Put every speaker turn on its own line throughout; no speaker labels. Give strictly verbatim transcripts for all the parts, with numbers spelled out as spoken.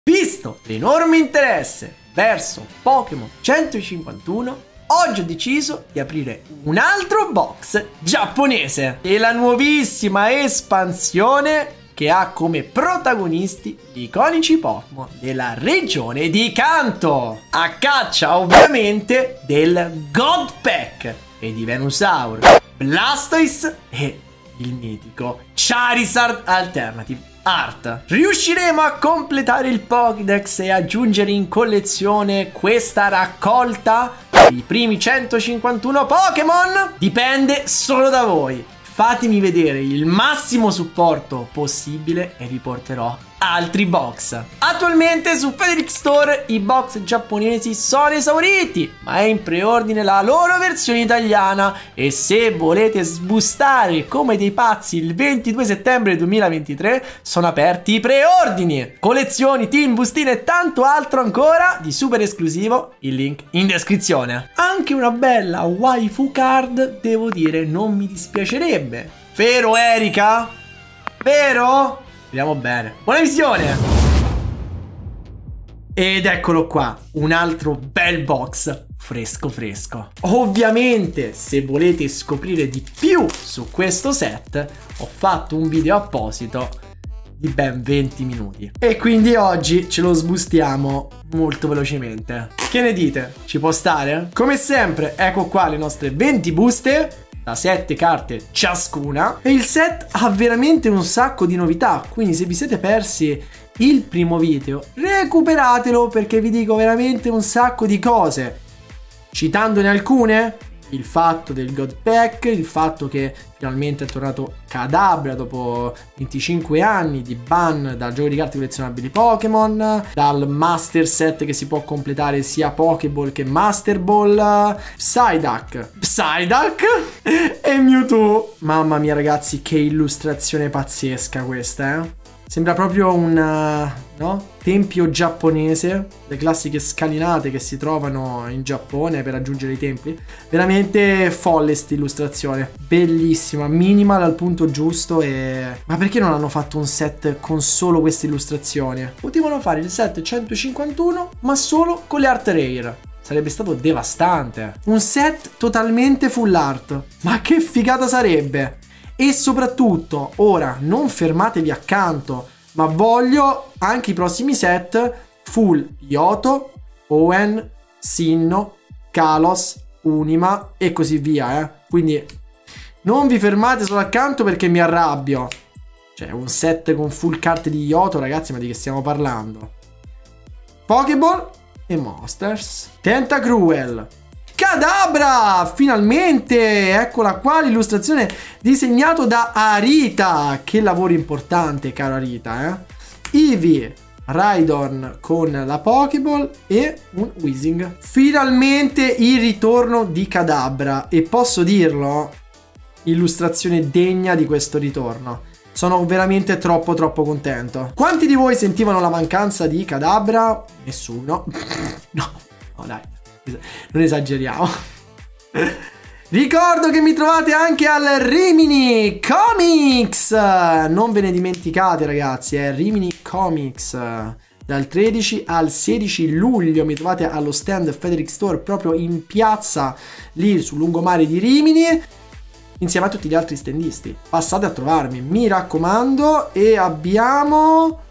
Visto l'enorme interesse verso Pokémon centocinquantuno, oggi ho deciso di aprire un altro box giapponese e la nuovissima espansione che ha come protagonisti gli iconici Pokémon della regione di Kanto, a caccia ovviamente del God Pack e di Venusaur, Blastoise e il mitico Charizard Alternative Art. Riusciremo a completare il Pokédex e aggiungere in collezione questa raccolta dei primi centocinquantuno Pokémon? Dipende solo da voi. Fatemi vedere il massimo supporto possibile e vi porterò altri box. Attualmente su Federic Store i box giapponesi sono esauriti, ma è in preordine la loro versione italiana e se volete sbustare come dei pazzi il ventidue settembre duemilaventitré sono aperti i preordini. Collezioni, team, bustine e tanto altro ancora di super esclusivo, il link in descrizione. Anche una bella waifu card, devo dire, non mi dispiacerebbe. Vero Erika? Vero? Vediamo bene. Buona visione! Ed eccolo qua, un altro bel box fresco fresco. Ovviamente, se volete scoprire di più su questo set, ho fatto un video apposito di ben venti minuti. E quindi oggi ce lo sbustiamo molto velocemente. Che ne dite? Ci può stare? Come sempre, ecco qua le nostre venti buste da sette carte ciascuna. E il set ha veramente un sacco di novità, quindi se vi siete persi il primo video recuperatelo, perché vi dico veramente un sacco di cose, citandone alcune: il fatto del God Pack, il fatto che finalmente è tornato Kadabra dopo venticinque anni di ban dal gioco di carte collezionabili Pokémon, dal Master Set che si può completare sia Pokéball che Master Ball, Psyduck, Psyduck e Mewtwo. Mamma mia ragazzi, che illustrazione pazzesca questa, eh? Sembra proprio un, no? Tempio giapponese, le classiche scalinate che si trovano in Giappone per raggiungere i templi. Veramente folle sta illustrazione, bellissima, minima dal punto giusto. E ma perché non hanno fatto un set con solo queste illustrazioni? Potevano fare il set centocinquantuno ma solo con le art rare. Sarebbe stato devastante. Un set totalmente full art, ma che figata sarebbe! E soprattutto, ora non fermatevi accanto, ma voglio anche i prossimi set full Yoto, Owen, Sinnoh, Kalos, Unima e così via, eh. Quindi non vi fermate solo accanto perché mi arrabbio. Cioè, un set con full carte di Yoto, ragazzi, ma di che stiamo parlando? Pokéball e Monsters. Tentacruel, Kadabra, finalmente, eccola qua l'illustrazione disegnato da Arita. Che lavoro importante, caro Arita, eh? Eevee, Rhydon con la Pokéball e un Weezing. Finalmente il ritorno di Kadabra e posso dirlo, illustrazione degna di questo ritorno. Sono veramente troppo troppo contento. Quanti di voi sentivano la mancanza di Kadabra? Nessuno. No, no dai, non esageriamo. Ricordo che mi trovate anche al Rimini Comics. Non ve ne dimenticate ragazzi, è eh? Rimini Comics. Dal tredici al sedici luglio mi trovate allo stand Federic Store, proprio in piazza lì sul lungomare di Rimini, insieme a tutti gli altri standisti. Passate a trovarmi, mi raccomando. E abbiamo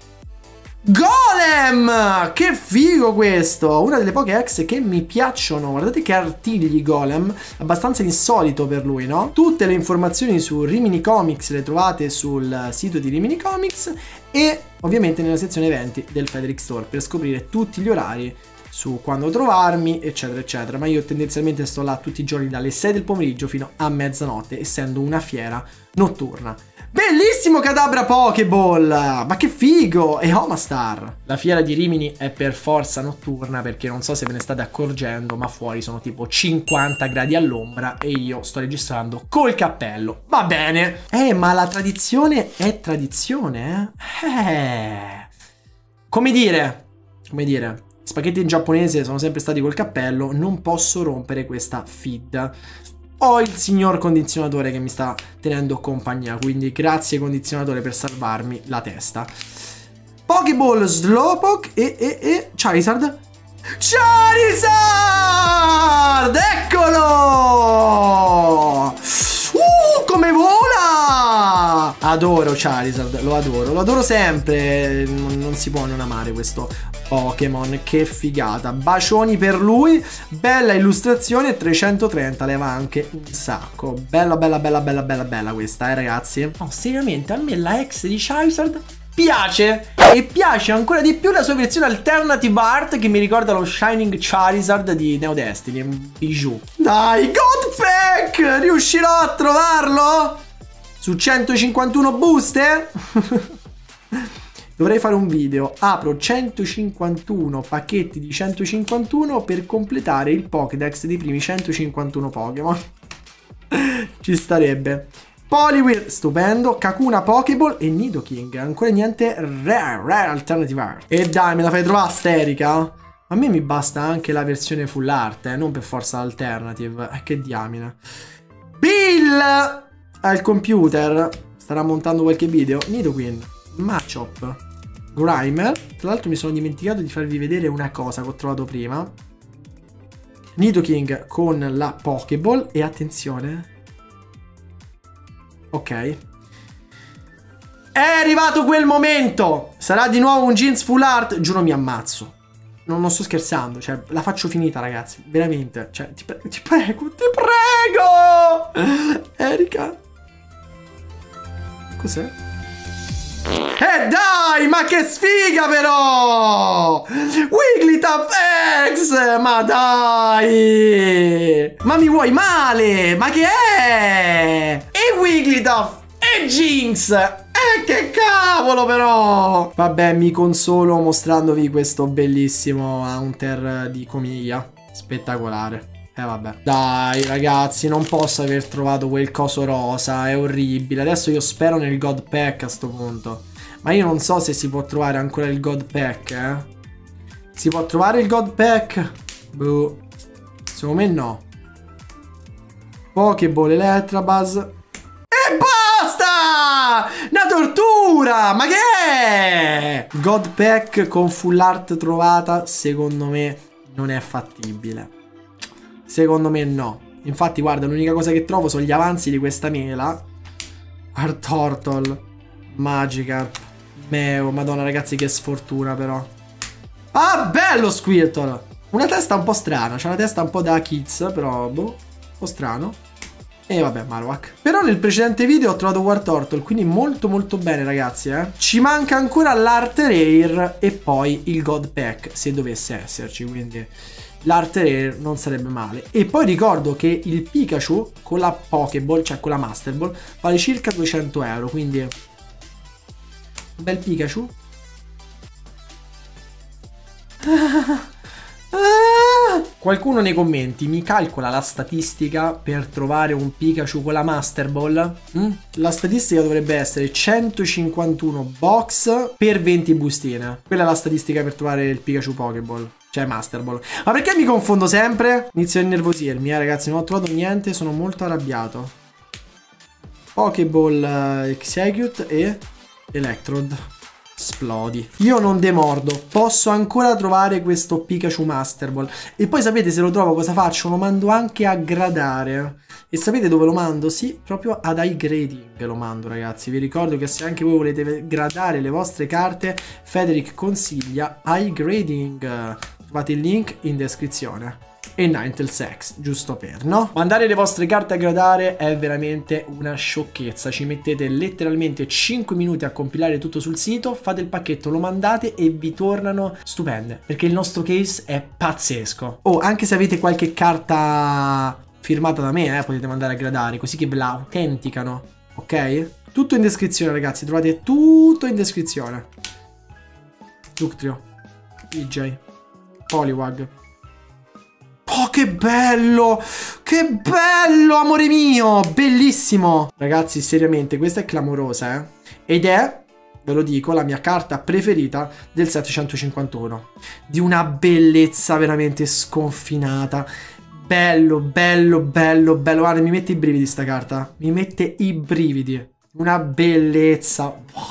Golem! Che figo questo! Una delle poche ex che mi piacciono. Guardate che artigli Golem, abbastanza insolito per lui, no? Tutte le informazioni su Rimini Comics le trovate sul sito di Rimini Comics e ovviamente nella sezione eventi del Federic Store per scoprire tutti gli orari su quando trovarmi, eccetera eccetera. Ma io tendenzialmente sto là tutti i giorni dalle sei del pomeriggio fino a mezzanotte, essendo una fiera notturna. Bellissimo Kadabra Pokéball, ma che figo! E Omastar. La fiera di Rimini è per forza notturna, perché non so se ve ne state accorgendo, ma fuori sono tipo cinquanta gradi all'ombra e io sto registrando col cappello. Va bene. Eh, ma la tradizione è tradizione, eh? Eh. Come dire, come dire, spaghetti in giapponese sono sempre stati col cappello, non posso rompere questa feed. Ho il signor condizionatore che mi sta tenendo compagnia, quindi grazie condizionatore per salvarmi la testa. Pokéball, Slowpoke e, e, e Charizard. Charizard! Eccolo! Uh, come vola! Adoro Charizard, lo adoro, lo adoro sempre. Non, non si può non amare questo Pokémon, che figata. Bacioni per lui, bella illustrazione, trecentotrenta leva anche un sacco. Bella, bella, bella, bella, bella, bella questa, eh ragazzi. No, seriamente, a me la ex di Charizard piace, e piace ancora di più la sua versione alternative art, che mi ricorda lo Shining Charizard di Neo Destiny, un bijou. Dai, Godpack! Riuscirò a trovarlo? Su centocinquantuno booster? Dovrei fare un video. Apro centocinquantuno pacchetti di centocinquantuno per completare il Pokédex dei primi centocinquantuno Pokémon. Ci starebbe. Poliwhirl, stupendo. Kakuna Pokéball e Nidoking. Ancora niente rare, rare alternative art. E dai, me la fai trovare sterica? A me mi basta anche la versione full art, eh, non per forza alternative. Eh, che diamine. Bill al computer starà montando qualche video. Nidoqueen, Machop, Grimer. Tra l'altro mi sono dimenticato di farvi vedere una cosa che ho trovato prima. Nidoking con la Pokéball. E attenzione, ok, è arrivato quel momento. Sarà di nuovo un jeans full art. Giuro mi ammazzo. Non, non sto scherzando. Cioè la faccio finita ragazzi. Veramente. Cioè ti, pre ti prego. Ti prego Erika. Cos'è? Eh dai, ma che sfiga però! Wigglytuff X! Ma dai! Ma mi vuoi male? Ma che è? E Wigglytuff e Jinx! Eh che cavolo però! Vabbè, mi consolo mostrandovi questo bellissimo Haunter di Comiglia. Spettacolare. Eh vabbè. Dai ragazzi, non posso aver trovato quel coso rosa, è orribile. Adesso io spero nel God Pack a sto punto. Ma io non so se si può trovare ancora il God Pack, eh. Si può trovare il God Pack? Boh. Secondo me no. Pokéball, Electabuzz. E basta! Una tortura! Ma che è? God Pack con full art trovata, secondo me non è fattibile. Secondo me no. Infatti guarda, l'unica cosa che trovo sono gli avanzi di questa mela. Wartortle, Magikarp, Meo. Madonna ragazzi, che sfortuna però. Ah, bello Squirtle. Una testa un po' strana. C'ha una testa un po' da kids, però boh, un po' strano. E vabbè, Marowak. Però nel precedente video ho trovato Wartortle, quindi molto molto bene ragazzi, eh. Ci manca ancora l'Art Rare e poi il God Pack, se dovesse esserci, quindi l'Art Rare non sarebbe male. E poi ricordo che il Pikachu con la Pokéball, cioè con la Master Ball, vale circa duecento euro, quindi un bel Pikachu. Qualcuno nei commenti mi calcola la statistica per trovare un Pikachu con la Master Ball? Mm? La statistica dovrebbe essere centocinquantuno box per venti bustine. Quella è la statistica per trovare il Pikachu Pokéball, cioè Master Ball. Ma perché mi confondo sempre? Inizio a innervosirmi, eh ragazzi, non ho trovato niente, sono molto arrabbiato. Pokéball uh, Execute e Electrode. Esplodi. Io non demordo. Posso ancora trovare questo Pikachu Master Ball. E poi sapete se lo trovo cosa faccio? Lo mando anche a gradare. E sapete dove lo mando? Sì, proprio ad high grading lo mando ragazzi. Vi ricordo che se anche voi volete gradare le vostre carte, Federic consiglia high grading. Trovate il link in descrizione. E Ninetales, giusto per, no? Mandare le vostre carte a gradare è veramente una sciocchezza. Ci mettete letteralmente cinque minuti a compilare tutto sul sito, fate il pacchetto, lo mandate e vi tornano stupende, perché il nostro case è pazzesco. Oh, anche se avete qualche carta firmata da me, eh, potete mandare a gradare, così che ve la autenticano, ok? Tutto in descrizione ragazzi, trovate tutto in descrizione. Ductrio, D J, Poliwag. Oh, che bello! Che bello, amore mio! Bellissimo! Ragazzi, seriamente, questa è clamorosa, eh? Ed è, ve lo dico, la mia carta preferita del settecentocinquantuno. Di una bellezza veramente sconfinata. Bello, bello, bello, bello. Guarda, mi mette i brividi sta carta. Mi mette i brividi. Una bellezza. Wow.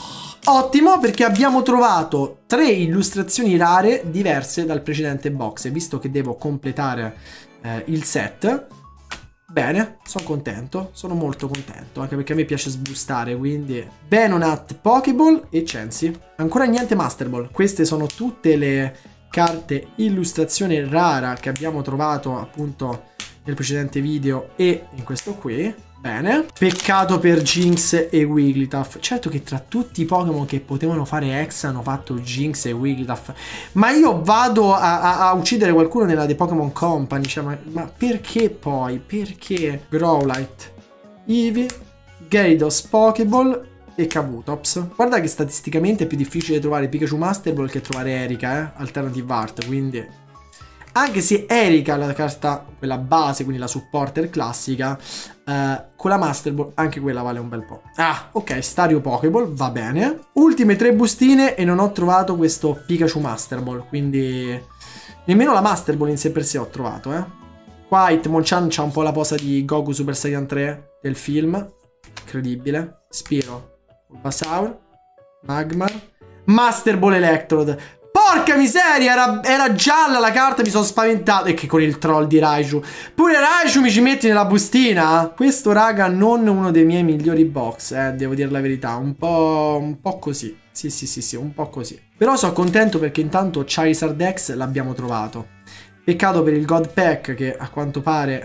Ottimo, perché abbiamo trovato tre illustrazioni rare diverse dal precedente box. E visto che devo completare eh, il set, bene, sono contento, sono molto contento, anche perché a me piace sboostare, quindi Venonat, Pokéball e Chansey. Ancora niente Master Ball. Queste sono tutte le carte illustrazione rara che abbiamo trovato appunto nel precedente video e in questo qui. Bene. Peccato per Jynx e Wigglytuff. Certo che tra tutti i Pokémon che potevano fare X hanno fatto Jynx e Wigglytuff. Ma io vado a, a, a uccidere qualcuno nella The Pokémon Company. Cioè, ma, ma perché poi? Perché? Growlite, Eevee, Gyarados, Pokéball e Kabutops. Guarda che statisticamente è più difficile trovare Pikachu Master Ball che trovare Erika, eh? Alternative Art, quindi... Anche se Erika, la carta, quella base, quindi la supporter classica, eh, con la Master Ball, anche quella vale un bel po'. Ah, ok, Stario Pokéball, va bene. Ultime tre bustine e non ho trovato questo Pikachu Master Ball, quindi... Nemmeno la Master Ball in sé per sé ho trovato, eh. Qua Hitmonchan c'ha un po' la posa di Goku Super Saiyan tre del film. Incredibile. Spiro, Bulbasaur, Magmar, Master Ball Electrode. Porca miseria, era, era gialla la carta, mi sono spaventato. E che con il troll di Raichu. Pure Raichu mi ci metti nella bustina? Questo, raga, non uno dei miei migliori box, eh, devo dire la verità. Un po', un po' così. Sì, sì, sì, sì, un po' così. Però sono contento perché intanto Charizard X l'abbiamo trovato. Peccato per il God Pack che a quanto pare...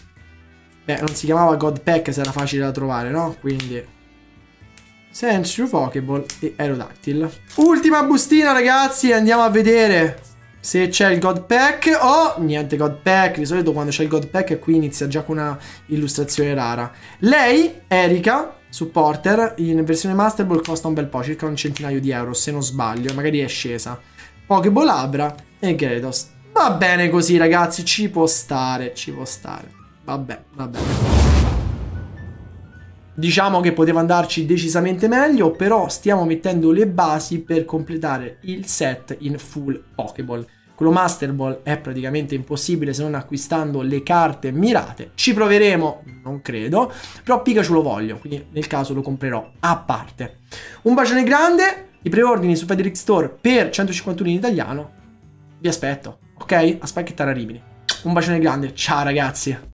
Beh, non si chiamava God Pack se era facile da trovare, no? Quindi... Sentry, Pokéball e Aerodactyl. Ultima bustina, ragazzi, andiamo a vedere se c'è il God Pack. Oh, niente God Pack. Di solito quando c'è il God Pack qui inizia già con una illustrazione rara. Lei, Erika, supporter, in versione Master Ball costa un bel po', circa un centinaio di euro, se non sbaglio, magari è scesa. Pokéball Abra e Gyarados. Va bene così, ragazzi, ci può stare, ci può stare. Vabbè, vabbè. Diciamo che poteva andarci decisamente meglio, però stiamo mettendo le basi per completare il set in full Pokéball. Quello Master Ball è praticamente impossibile se non acquistando le carte mirate. Ci proveremo, non credo, però Pikachu lo voglio, quindi nel caso lo comprerò a parte. Un bacione grande, i preordini su Federic Store per centocinquantuno in italiano. Vi aspetto, ok? A spacchettare a Rimini. Un bacione grande, ciao ragazzi!